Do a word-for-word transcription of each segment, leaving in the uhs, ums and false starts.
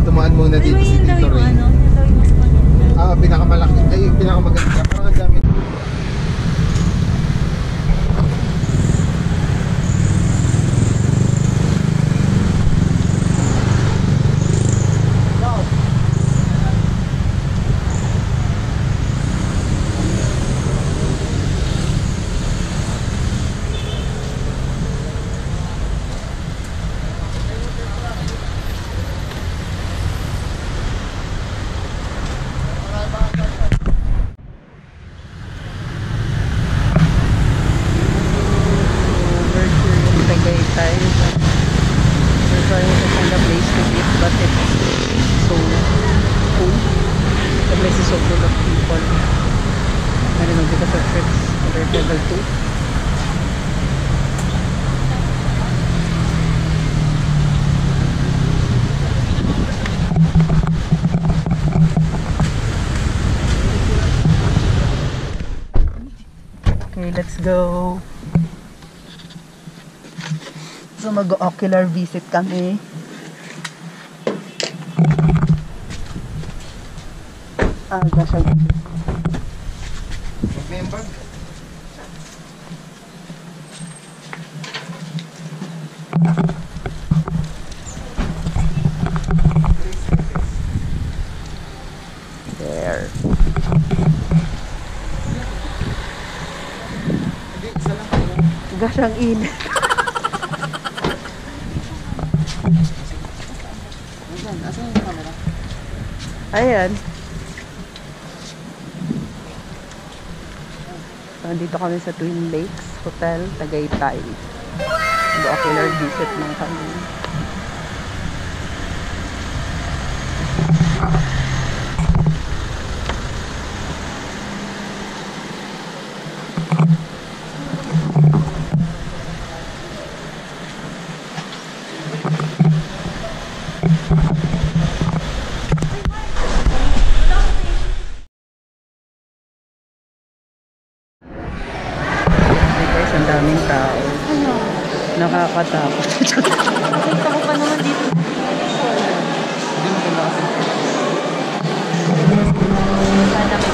Tumaan muna dito si Tito Ray. Ano, yun daw yung mas maganda. Ah, pinakamalaki. Ay, yung pinakamaganda. Parang ang dami. Okay, let's go. So mag-ocular visit kami. Ah, gosh. Mag-member. There. Gosh, ang init. Asan yung camera? Ayan. So, dito kami sa Twin Lakes Hotel, Tagaytay. Mag-ocular visit ng kami. Ang daming tao. Ano? Nakakatakot. Nakita ko pa naman dito. Hindi mo kailangan kasi. Sana may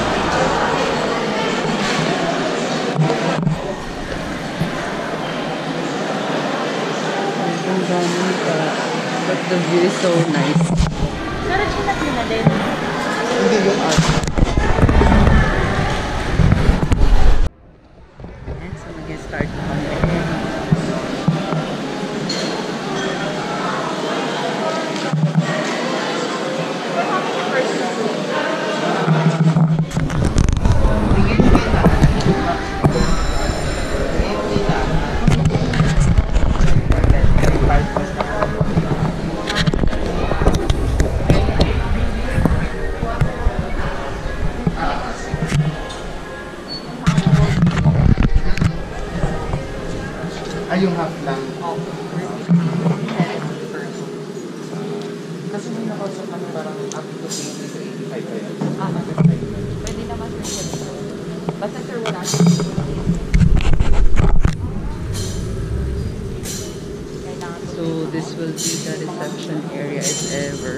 Ang daming tao. But the view is so nice. Pero chinat mo na din. Hindi yun art. And so mag-start na kami. Ay, yung half lang. Kasi may nakausap kami parang up to eighty to eighty-five pa yun. Ah, pwede naman sir. Basta sir wala. So this will be the reception area if ever.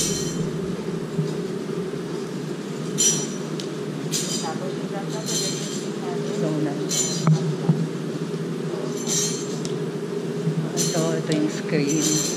So nice. Ito, ito yung screen.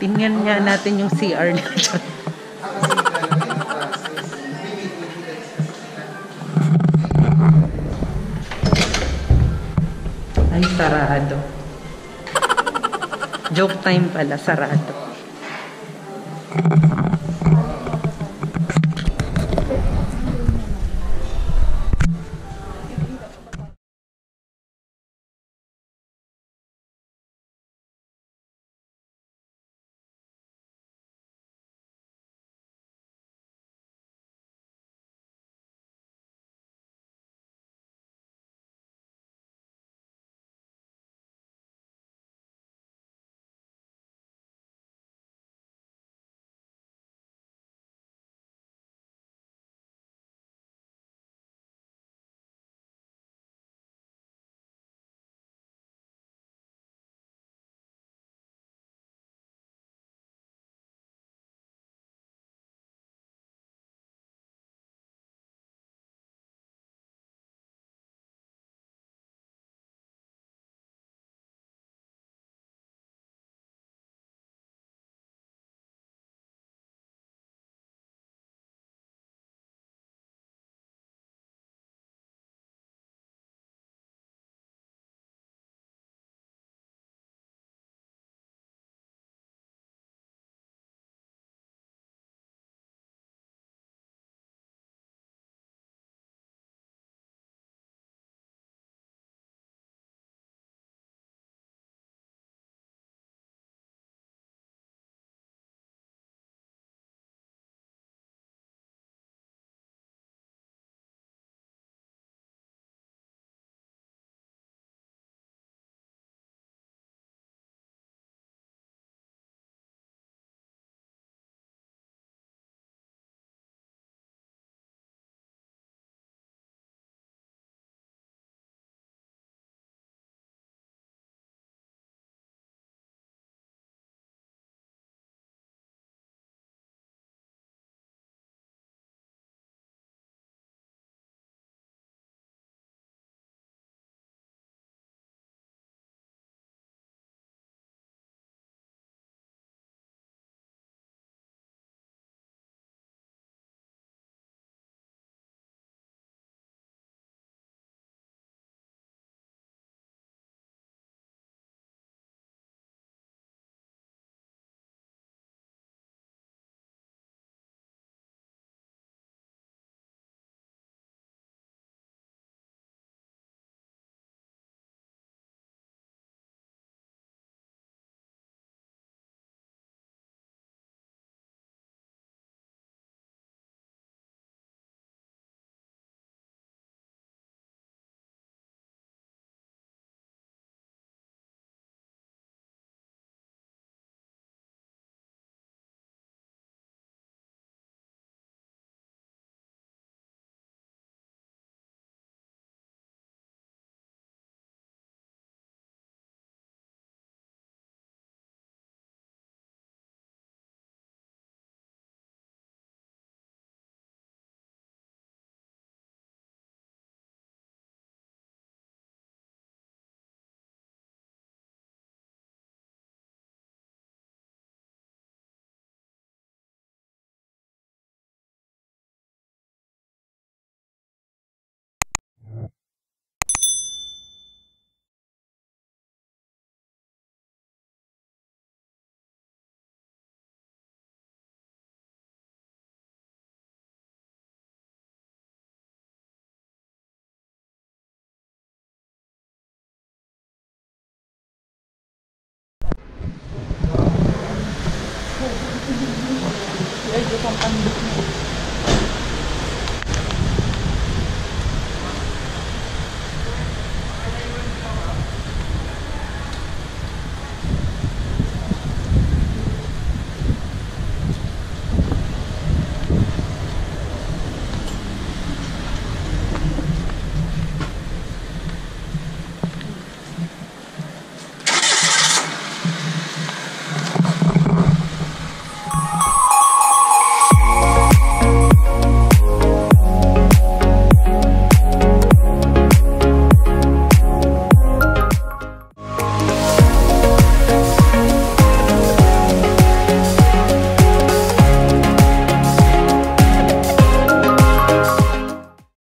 Tingnan nga natin yung C R nito. Ay, sarado. Joke time pala, sarado.